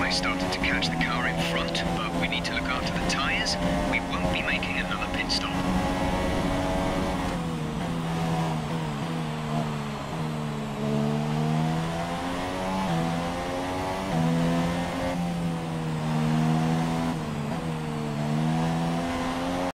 I started to catch the car in front, but we need to look after the tyres. We won't be making another pit stop.